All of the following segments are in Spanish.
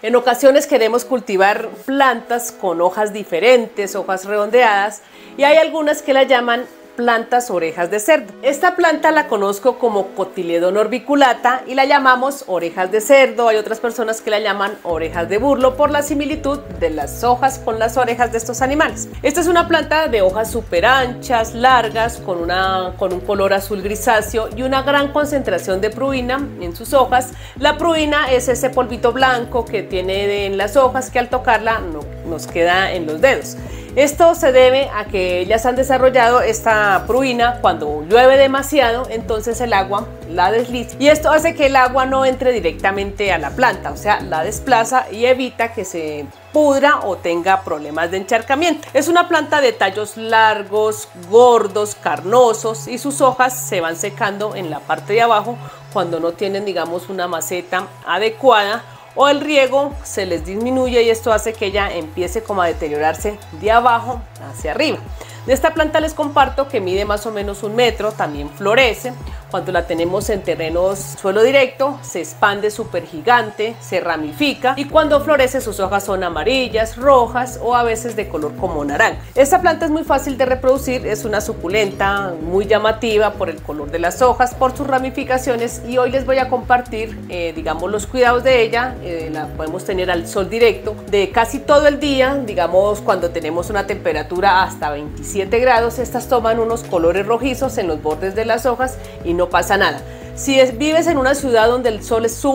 En ocasiones queremos cultivar plantas con hojas diferentes, hojas redondeadas, y hay algunas que la llaman plantas orejas de cerdo. Esta planta la conozco como Cotyledon orbiculata y la llamamos orejas de cerdo. Hay otras personas que la llaman orejas de burlo por la similitud de las hojas con las orejas de estos animales. Esta es una planta de hojas súper anchas, largas, con un color azul grisáceo y una gran concentración de pruina en sus hojas. La pruina es ese polvito blanco que tiene en las hojas que al tocarla nos queda en los dedos. Esto se debe a que ellas han desarrollado esta pruina cuando llueve demasiado, entonces el agua la desliza y esto hace que el agua no entre directamente a la planta, o sea, la desplaza y evita que se pudra o tenga problemas de encharcamiento. Es una planta de tallos largos, gordos, carnosos y sus hojas se van secando en la parte de abajo cuando no tienen, digamos, una maceta adecuada o el riego se les disminuye y esto hace que ella empiece como a deteriorarse de abajo hacia arriba. De esta planta les comparto que mide más o menos 1 metro, también florece. Cuando la tenemos en terrenos suelo directo, se expande súper gigante, se ramifica y cuando florece sus hojas son amarillas, rojas o a veces de color como naranja. Esta planta es muy fácil de reproducir, es una suculenta muy llamativa por el color de las hojas, por sus ramificaciones y hoy les voy a compartir, digamos, los cuidados de ella. La podemos tener al sol directo de casi todo el día, digamos cuando tenemos una temperatura hasta 27 grados, estas toman unos colores rojizos en los bordes de las hojas y no pasa nada. Si vives en una ciudad donde el sol es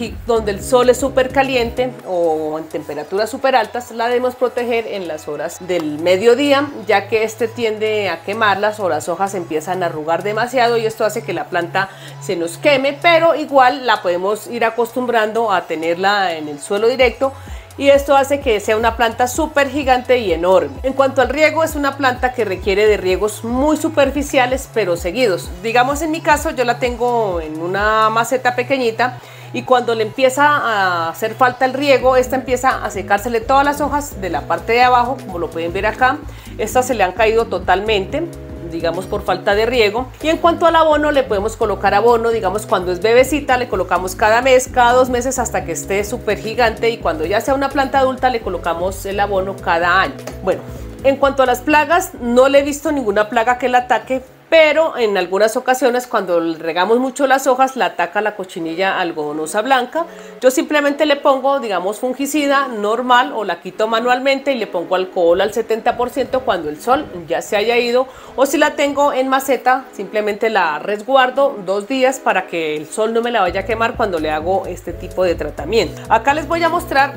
súper caliente o en temperaturas súper altas, la debemos proteger en las horas del mediodía, ya que este tiende a quemarlas o las hojas empiezan a arrugar demasiado y esto hace que la planta se nos queme, pero igual la podemos ir acostumbrando a tenerla en el suelo directo y esto hace que sea una planta súper gigante y enorme. En cuanto al riego, es una planta que requiere de riegos muy superficiales pero seguidos. Digamos, en mi caso yo la tengo en una maceta pequeñita y cuando le empieza a hacer falta el riego, esta empieza a secársele todas las hojas de la parte de abajo, como lo pueden ver acá. Estas se le han caído totalmente, digamos por falta de riego. Y en cuanto al abono, le podemos colocar abono, digamos cuando es bebecita le colocamos cada mes, cada 2 meses hasta que esté súper gigante y cuando ya sea una planta adulta le colocamos el abono cada año. Bueno, en cuanto a las plagas, no le he visto ninguna plaga que la ataque, pero en algunas ocasiones cuando regamos mucho las hojas la ataca la cochinilla algodonosa blanca. Yo simplemente le pongo, digamos, fungicida normal o la quito manualmente y le pongo alcohol al 70% cuando el sol ya se haya ido, o si la tengo en maceta simplemente la resguardo 2 días para que el sol no me la vaya a quemar cuando le hago este tipo de tratamiento. Acá les voy a mostrar,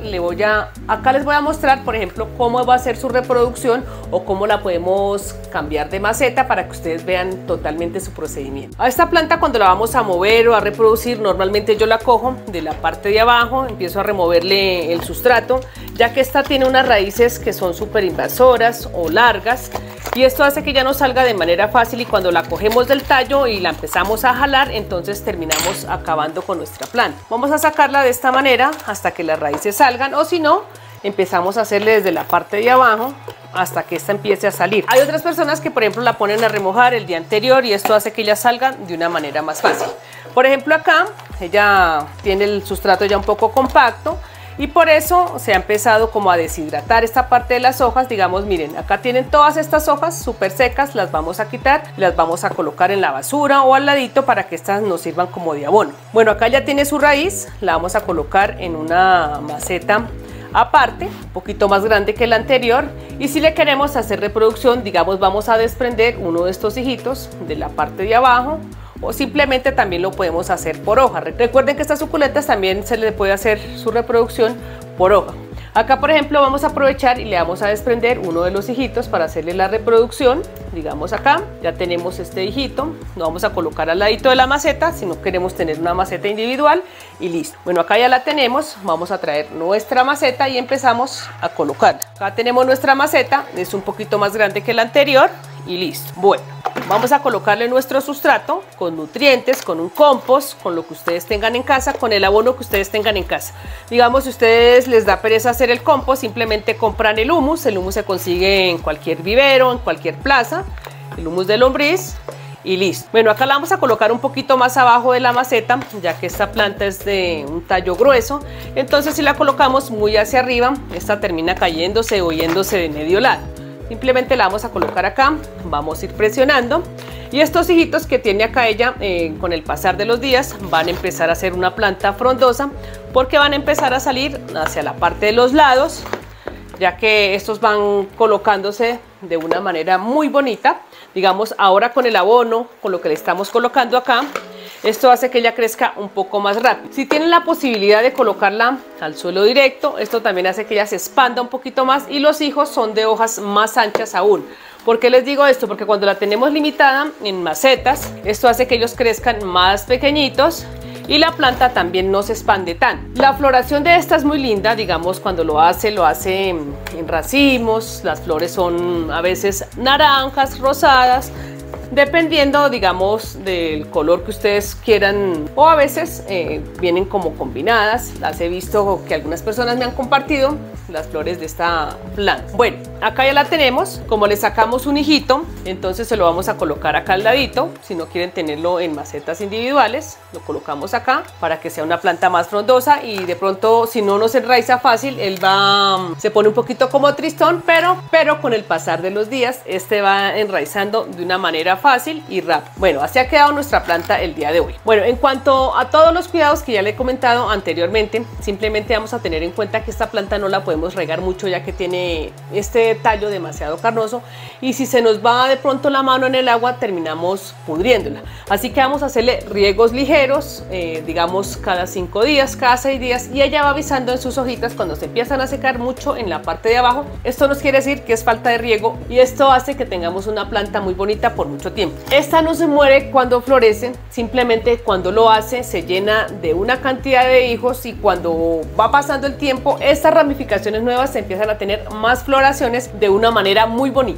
por ejemplo, cómo va a ser su reproducción o cómo la podemos cambiar de maceta para que ustedes vean totalmente su procedimiento. A esta planta cuando la vamos a mover o a reproducir, normalmente yo la cojo de la parte de abajo, empiezo a removerle el sustrato, ya que esta tiene unas raíces que son súper invasoras o largas y esto hace que ya no salga de manera fácil y cuando la cogemos del tallo y la empezamos a jalar, entonces terminamos acabando con nuestra planta. Vamos a sacarla de esta manera hasta que las raíces salgan o si no, empezamos a hacerle desde la parte de abajo hasta que esta empiece a salir. Hay otras personas que por ejemplo la ponen a remojar el día anterior y esto hace que ellas salgan de una manera más fácil. Por ejemplo acá ella tiene el sustrato ya un poco compacto y por eso se ha empezado como a deshidratar esta parte de las hojas. Digamos, miren, acá tienen todas estas hojas súper secas, las vamos a quitar, las vamos a colocar en la basura o al ladito para que estas nos sirvan como de abono. Bueno, acá ya tiene su raíz, la vamos a colocar en una maceta aparte, un poquito más grande que la anterior, y si le queremos hacer reproducción, digamos, vamos a desprender uno de estos hijitos de la parte de abajo o simplemente también lo podemos hacer por hoja. Recuerden que estas suculentas también se le puede hacer su reproducción por hoja. Acá por ejemplo vamos a aprovechar y le vamos a desprender uno de los hijitos para hacerle la reproducción. Digamos acá ya tenemos este hijito, lo vamos a colocar al ladito de la maceta si no queremos tener una maceta individual y listo. Bueno, acá ya la tenemos, vamos a traer nuestra maceta y empezamos a colocarla. Acá tenemos nuestra maceta, es un poquito más grande que la anterior y listo. Bueno, vamos a colocarle nuestro sustrato con nutrientes, con un compost, con lo que ustedes tengan en casa, con el abono que ustedes tengan en casa. Digamos, si ustedes les da pereza hacer el compost, simplemente compran el humus se consigue en cualquier vivero, en cualquier plaza, el humus de lombriz, y listo. Bueno, acá la vamos a colocar un poquito más abajo de la maceta, ya que esta planta es de un tallo grueso, entonces si la colocamos muy hacia arriba, esta termina cayéndose o yéndose de medio lado. Simplemente la vamos a colocar acá, vamos a ir presionando y estos hijitos que tiene acá ella, con el pasar de los días van a empezar a hacer una planta frondosa, porque van a empezar a salir hacia la parte de los lados, ya que estos van colocándose de una manera muy bonita. Digamos, ahora con el abono, con lo que le estamos colocando acá, esto hace que ella crezca un poco más rápido. Si tienen la posibilidad de colocarla al suelo directo, esto también hace que ella se expanda un poquito más y los hijos son de hojas más anchas aún. ¿Por qué les digo esto? Porque cuando la tenemos limitada en macetas, esto hace que ellos crezcan más pequeñitos y la planta también no se expande tanto. La floración de esta es muy linda, digamos, cuando lo hace en racimos. Las flores son a veces naranjas, rosadas, dependiendo, digamos, del color que ustedes quieran, o a veces vienen como combinadas. Las he visto que algunas personas me han compartido las flores de esta planta. Bueno, acá ya la tenemos. Como le sacamos un hijito, entonces se lo vamos a colocar acá al ladito. Si no quieren tenerlo en macetas individuales, lo colocamos acá para que sea una planta más frondosa, y de pronto, si no nos enraiza fácil, él se pone un poquito como tristón, pero con el pasar de los días este va enraizando de una manera fácil y rápida. Bueno, así ha quedado nuestra planta el día de hoy. Bueno, en cuanto a todos los cuidados que ya le he comentado anteriormente, simplemente vamos a tener en cuenta que esta planta no la podemos regar mucho, ya que tiene este tallo demasiado carnoso, y si se nos va de pronto la mano en el agua terminamos pudriéndola. Así que vamos a hacerle riegos ligeros, digamos cada 5 días, cada 6 días, y ella va avisando en sus hojitas cuando se empiezan a secar mucho en la parte de abajo. Esto nos quiere decir que es falta de riego, y esto hace que tengamos una planta muy bonita por mucho tiempo. Esta no se muere cuando florece, simplemente cuando lo hace se llena de una cantidad de hijos, y cuando va pasando el tiempo estas ramificaciones nuevas se empiezan a tener más floraciones de una manera muy bonita.